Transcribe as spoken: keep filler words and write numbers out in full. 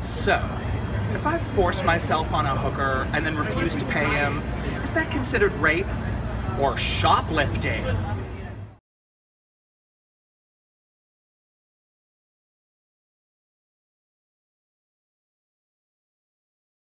So, if I force myself on a hooker and then refuse to pay him, is that considered rape or shoplifting?